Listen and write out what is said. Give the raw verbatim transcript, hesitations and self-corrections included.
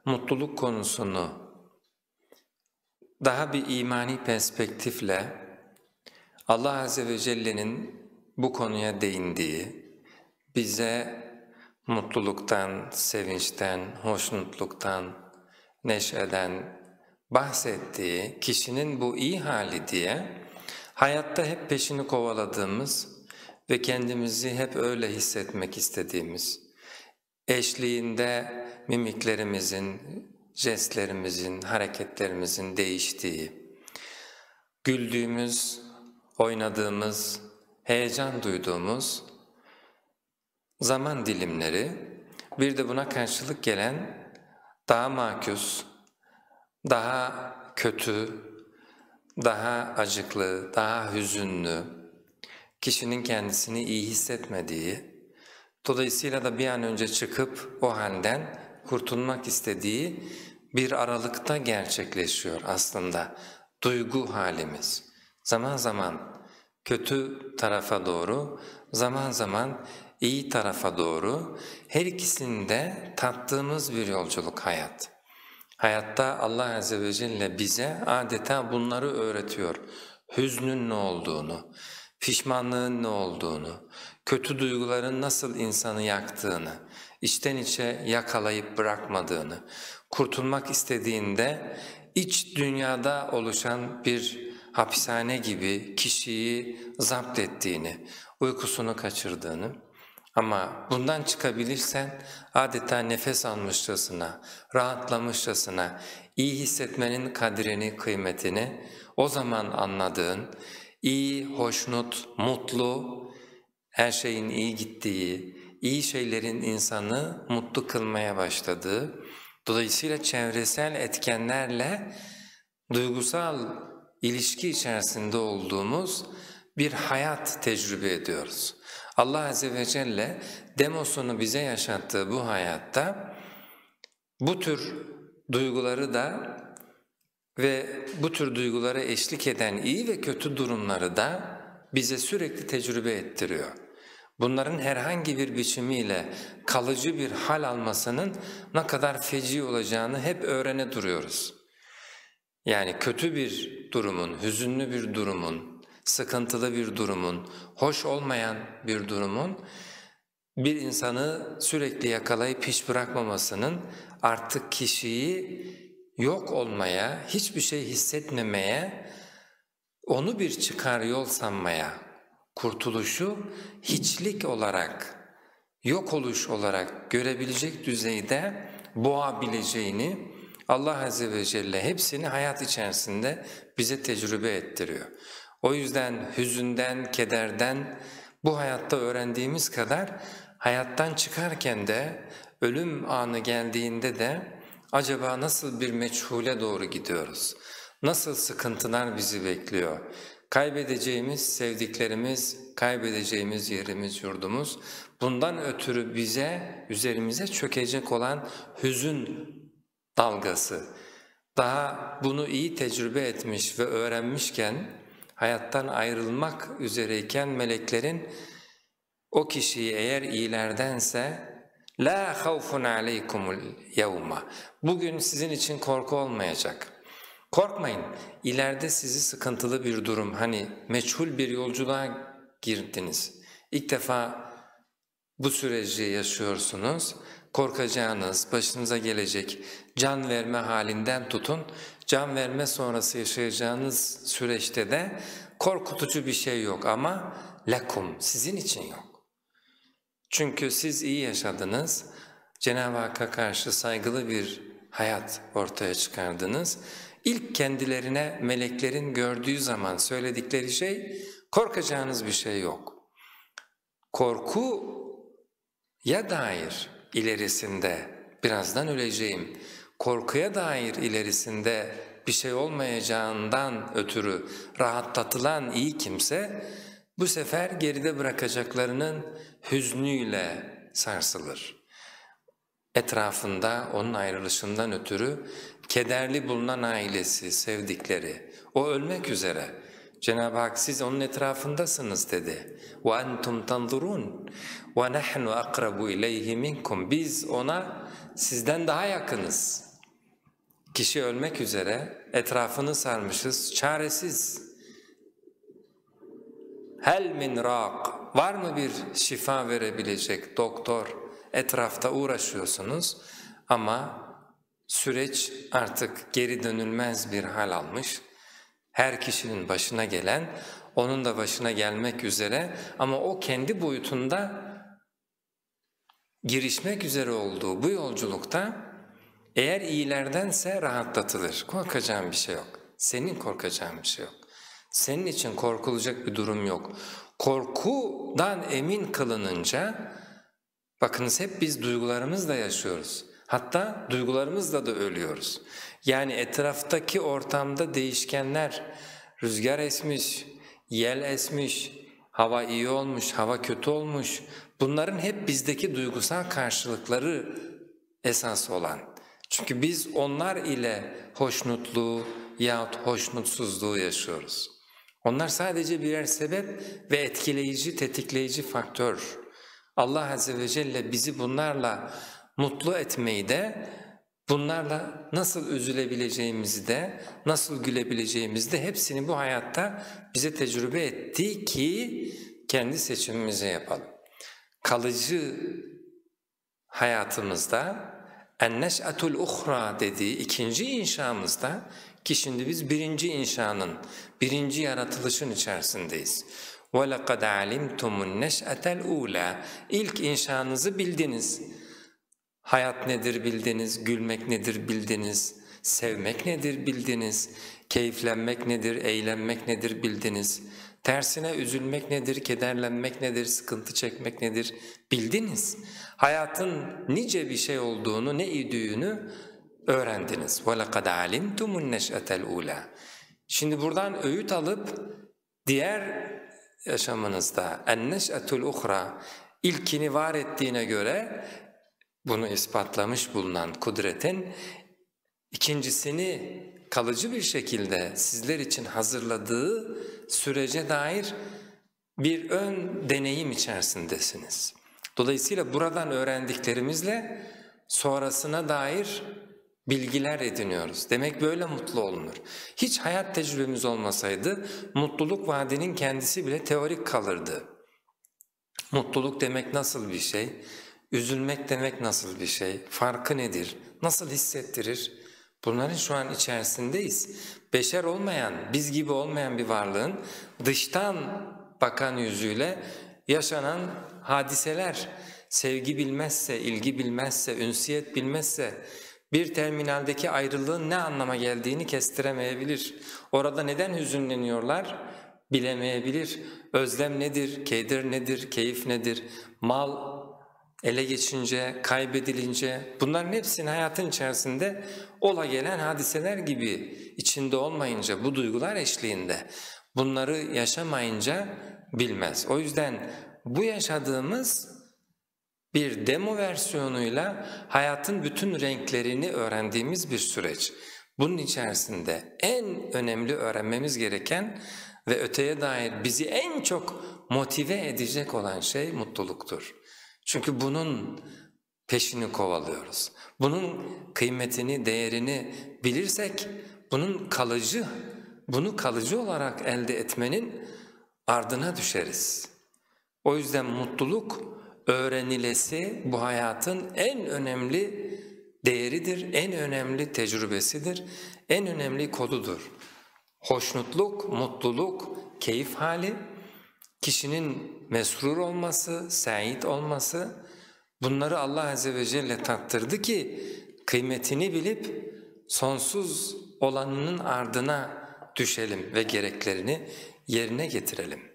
mutluluk konusunu daha bir imani perspektifle Allah Azze ve Celle'nin bu konuya değindiği, bize mutluluktan, sevinçten, hoşnutluktan, neşeden bahsettiği kişinin bu iyi hali diye hayatta hep peşini kovaladığımız ve kendimizi hep öyle hissetmek istediğimiz, eşliğinde mimiklerimizin, jestlerimizin, hareketlerimizin değiştiği, güldüğümüz, oynadığımız, heyecan duyduğumuz zaman dilimleri, bir de buna karşılık gelen daha makûs, daha kötü, daha acıklı, daha hüzünlü, kişinin kendisini iyi hissetmediği, dolayısıyla da bir an önce çıkıp o halden kurtulmak istediği bir aralıkta gerçekleşiyor aslında duygu halimiz. Zaman zaman kötü tarafa doğru, zaman zaman iyi tarafa doğru, her ikisinde tattığımız bir yolculuk hayat. Hayatta Allah Azze ve Celle bize adeta bunları öğretiyor. Hüznün ne olduğunu, pişmanlığın ne olduğunu, kötü duyguların nasıl insanı yaktığını, içten içe yakalayıp bırakmadığını, kurtulmak istediğinde iç dünyada oluşan bir hapishane gibi kişiyi zapt ettiğini, uykusunu kaçırdığını, ama bundan çıkabilirsen adeta nefes almışçasına, rahatlamışçasına, iyi hissetmenin kadrini, kıymetini o zaman anladığın, iyi, hoşnut, mutlu, her şeyin iyi gittiği, iyi şeylerin insanı mutlu kılmaya başladığı, dolayısıyla çevresel etkenlerle duygusal ilişki içerisinde olduğumuz bir hayat tecrübe ediyoruz. Allah Azze ve Celle demosunu bize yaşattığı bu hayatta bu tür duyguları da ve bu tür duygulara eşlik eden iyi ve kötü durumları da bize sürekli tecrübe ettiriyor. Bunların herhangi bir biçimiyle kalıcı bir hal almasının ne kadar feci olacağını hep öğrene duruyoruz. Yani kötü bir durumun, hüzünlü bir durumun, sıkıntılı bir durumun, hoş olmayan bir durumun bir insanı sürekli yakalayıp hiç bırakmamasının artık kişiyi yok olmaya, hiçbir şey hissetmemeye, onu bir çıkar yol sanmaya, kurtuluşu hiçlik olarak, yok oluş olarak görebilecek düzeyde boğabileceğini Allah Azze ve Celle hepsini hayat içerisinde bize tecrübe ettiriyor. O yüzden hüzünden, kederden bu hayatta öğrendiğimiz kadar hayattan çıkarken de ölüm anı geldiğinde de acaba nasıl bir meçhule doğru gidiyoruz? Nasıl sıkıntılar bizi bekliyor? Kaybedeceğimiz sevdiklerimiz, kaybedeceğimiz yerimiz, yurdumuz, bundan ötürü bize, üzerimize çökecek olan hüzün dalgası. Daha bunu iyi tecrübe etmiş ve öğrenmişken, hayattan ayrılmak üzereyken meleklerin o kişiyi eğer iyilerdense la havfun aleykumul yevma. Bugün sizin için korku olmayacak. Korkmayın, ileride sizi sıkıntılı bir durum, hani meçhul bir yolculuğa girdiniz. İlk defa bu süreci yaşıyorsunuz. Korkacağınız, başınıza gelecek can verme halinden tutun, can verme sonrası yaşayacağınız süreçte de korkutucu bir şey yok ama lakum, sizin için yok. Çünkü siz iyi yaşadınız, Cenab-ı Hakk'a karşı saygılı bir hayat ortaya çıkardınız. İlk kendilerine meleklerin gördüğü zaman söyledikleri şey, korkacağınız bir şey yok. Korku ya dair ilerisinde birazdan öleceğim, korkuya dair ilerisinde bir şey olmayacağından ötürü rahatlatılan iyi kimse bu sefer geride bırakacaklarının hüznüyle sarsılır. Etrafında onun ayrılışından ötürü kederli bulunan ailesi, sevdikleri, o ölmek üzere. Cenab-ı Hak siz onun etrafındasınız dedi. وَاَنْتُمْ تَنْظُرُونَ وَنَحْنُ أَقْرَبُ اِلَيْهِ مِنْكُمْ. Biz ona sizden daha yakınız. Kişi ölmek üzere, etrafını sarmışız, çaresiz. Hel min rak, var mı bir şifa verebilecek doktor? Etrafta uğraşıyorsunuz ama süreç artık geri dönülmez bir hal almış. Her kişinin başına gelen, onun da başına gelmek üzere ama o kendi boyutunda girişmek üzere olduğu bu yolculukta eğer iyilerdense rahatlatılır. Korkacağın bir şey yok. Senin korkacağın bir şey yok. Senin için korkulacak bir durum yok. Korkudan emin kılınınca, bakınız hep biz duygularımızla yaşıyoruz. Hatta duygularımızla da ölüyoruz. Yani etraftaki ortamda değişkenler, rüzgar esmiş, yel esmiş, hava iyi olmuş, hava kötü olmuş. Bunların hep bizdeki duygusal karşılıkları esas olan. Çünkü biz onlar ile hoşnutluğu yahut hoşnutsuzluğu yaşıyoruz. Onlar sadece birer sebep ve etkileyici, tetikleyici faktör. Allah Azze ve Celle bizi bunlarla mutlu etmeyi de, bunlarla nasıl üzülebileceğimizi de, nasıl gülebileceğimizi de hepsini bu hayatta bize tecrübe etti ki kendi seçimimizi yapalım. Kalıcı hayatımızda en-neş'atul uhra dediği ikinci inşamızda, ki şimdi biz birinci inşanın, birinci yaratılışın içerisindeyiz. وَلَقَدْ عَلِمْتُمُ النَّشْأَةَ الْعُولَى İlk inşanızı bildiniz. Hayat nedir bildiniz, gülmek nedir bildiniz, sevmek nedir bildiniz, keyiflenmek nedir, eğlenmek nedir bildiniz, tersine üzülmek nedir, kederlenmek nedir, sıkıntı çekmek nedir bildiniz. Hayatın nice bir şey olduğunu, ne idüğünü öğrendiniz. وَلَقَدْ عَلِمْتُمُ النَّشْأَةَ الْعُولَى Şimdi buradan öğüt alıp diğer yaşamınızda en-neş'atul uhra, ilkini var ettiğine göre bunu ispatlamış bulunan kudretin ikincisini kalıcı bir şekilde sizler için hazırladığı sürece dair bir ön deneyim içerisindesiniz. Dolayısıyla buradan öğrendiklerimizle sonrasına dair bilgiler ediniyoruz. Demek böyle mutlu olunur. Hiç hayat tecrübemiz olmasaydı mutluluk vaadinin kendisi bile teorik kalırdı. Mutluluk demek nasıl bir şey? Üzülmek demek nasıl bir şey? Farkı nedir? Nasıl hissettirir? Bunların şu an içerisindeyiz. Beşer olmayan, biz gibi olmayan bir varlığın dıştan bakan yüzüyle yaşanan hadiseler, sevgi bilmezse, ilgi bilmezse, ünsiyet bilmezse, bir terminaldeki ayrılığın ne anlama geldiğini kestiremeyebilir. Orada neden hüzünleniyorlar bilemeyebilir. Özlem nedir, keder nedir, keyif nedir, mal ele geçince, kaybedilince, bunların hepsinin hayatın içerisinde ola gelen hadiseler gibi, içinde olmayınca, bu duygular eşliğinde, bunları yaşamayınca bilmez. O yüzden bu yaşadığımız bir demo versiyonuyla hayatın bütün renklerini öğrendiğimiz bir süreç. Bunun içerisinde en önemli öğrenmemiz gereken ve öteye dair bizi en çok motive edecek olan şey mutluluktur. Çünkü bunun peşini kovalıyoruz. Bunun kıymetini, değerini bilirsek, bunun kalıcı, bunu kalıcı olarak elde etmenin ardına düşeriz. O yüzden mutluluk öğrenilesi bu hayatın en önemli değeridir, en önemli tecrübesidir, en önemli kodudur. Hoşnutluk, mutluluk, keyif hali, kişinin mesrur olması, sa'id olması, bunları Allah Azze ve Celle tattırdı ki kıymetini bilip sonsuz olanının ardına düşelim ve gereklerini yerine getirelim.